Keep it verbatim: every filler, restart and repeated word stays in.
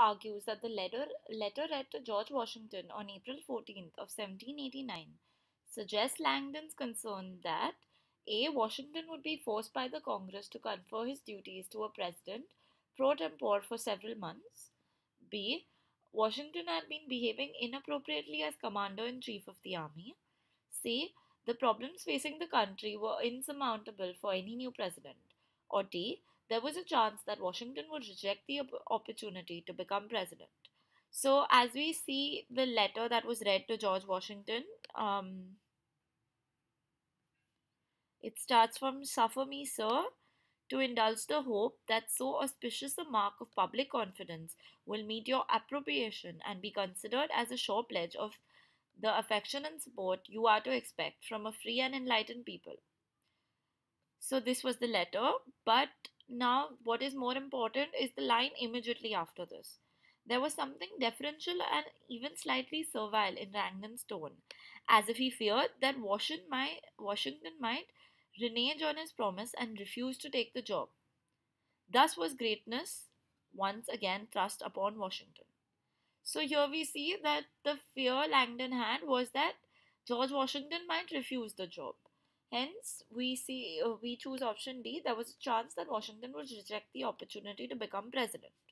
argues that the letter, letter read to George Washington on April fourteenth of seventeen eighty-nine suggests Langdon's concern that A. Washington would be forced by the Congress to confer his duties to a president pro tempore for several months. B. Washington had been behaving inappropriately as commander in chief of the army. C. The problems facing the country were insurmountable for any new president. Or D. There was a chance that Washington would reject the op- opportunity to become president. So, as we see the letter that was read to George Washington, um, it starts from Suffer me, sir, to indulge the hope that so auspicious a mark of public confidence will meet your approbation and be considered as a sure pledge of the affection and support you are to expect from a free and enlightened people. So, this was the letter, but now what is more important is the line immediately after this. There was something deferential and even slightly servile in Langdon's tone, as if he feared that Washington might, Washington might renege on his promise and refuse to take the job. Thus was greatness once again thrust upon Washington. So here we see that the fear Langdon had was that George Washington might refuse the job. Hence, we see uh, we choose option D. There was a chance that Washington would reject the opportunity to become president.